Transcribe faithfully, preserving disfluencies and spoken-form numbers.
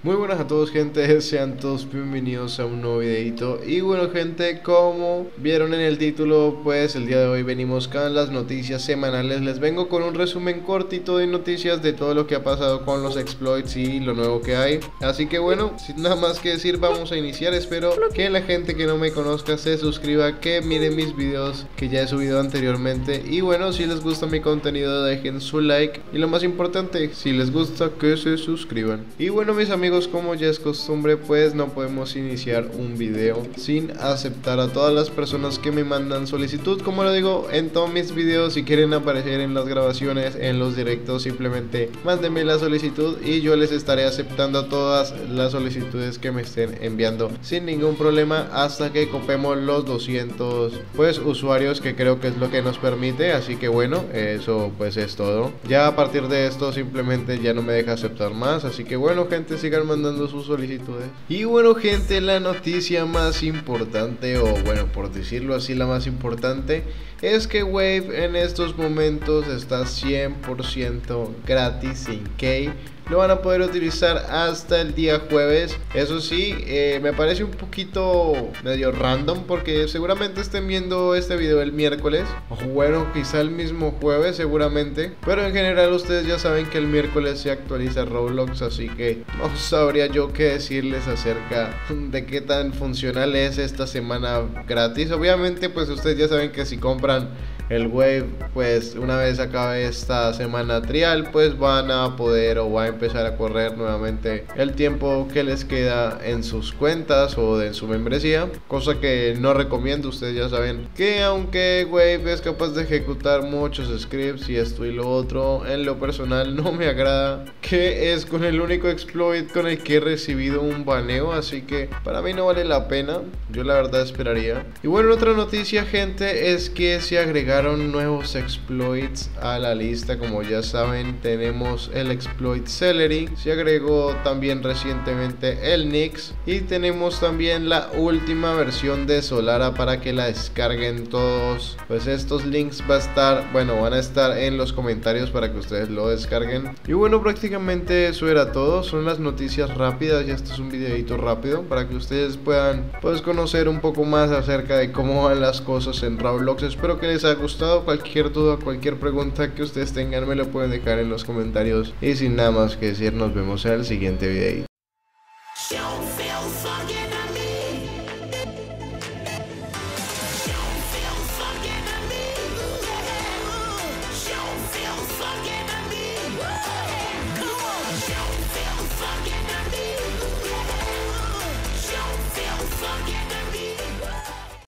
Muy buenas a todos, gente, sean todos bienvenidos a un nuevo videito. Y bueno, gente, como vieron en el título, pues el día de hoy venimos con las noticias semanales. Les vengo con un resumen cortito de noticias de todo lo que ha pasado con los exploits y lo nuevo que hay. Así que bueno, sin nada más que decir, vamos a iniciar. Espero que la gente que no me conozca se suscriba, que miren mis videos que ya he subido anteriormente. Y bueno, si les gusta mi contenido, dejen su like. Y lo más importante, si les gusta, que se suscriban. Y bueno, mis amigos, como ya es costumbre, pues no podemos iniciar un video sin aceptar a todas las personas que me mandan solicitud. Como lo digo en todos mis videos, si quieren aparecer en las grabaciones, en los directos, simplemente mándenme la solicitud y yo les estaré aceptando a todas las solicitudes que me estén enviando sin ningún problema, hasta que copemos los doscientos pues usuarios, que creo que es lo que nos permite. Así que bueno, eso pues es todo. Ya a partir de esto simplemente ya no me deja aceptar más. Así que bueno, gente, sigan mandando sus solicitudes. Y bueno, gente, la noticia más importante, o bueno, por decirlo así, la más importante, es que Wave en estos momentos está cien por ciento gratis, sin key. Lo van a poder utilizar hasta el día jueves. Eso sí, eh, me parece un poquito medio random, porque seguramente estén viendo este video el miércoles, o bueno, quizá el mismo jueves seguramente. Pero en general ustedes ya saben que el miércoles se actualiza Roblox, así que no sabría yo qué decirles acerca de qué tan funcional es esta semana gratis. Obviamente pues ustedes ya saben que si compran el Wave, pues una vez acabe esta semana trial, pues van a poder o va a empezar a correr nuevamente el tiempo que les queda en sus cuentas o en su membresía, cosa que no recomiendo. Ustedes ya saben que aunque Wave es capaz de ejecutar muchos scripts y esto y lo otro, en lo personal no me agrada, que es con el único exploit con el que he recibido un baneo, así que para mí no vale la pena. Yo la verdad esperaría. Y bueno, otra noticia, gente, es que se agregaron nuevos exploits a la lista. Como ya saben, tenemos el exploit Celery, se agregó también recientemente el Nix, y tenemos también la última versión de Solara para que la descarguen todos. Pues estos links va a estar, bueno, van a estar en los comentarios para que ustedes lo descarguen. Y bueno, prácticamente eso era todo. Son las noticias rápidas, y esto es un videito rápido para que ustedes puedan pues conocer un poco más acerca de cómo van las cosas en Roblox. Espero que les haya gustado. Cualquier duda, cualquier pregunta que ustedes tengan, me lo pueden dejar en los comentarios. Y sin nada más que decir, nos vemos en el siguiente video.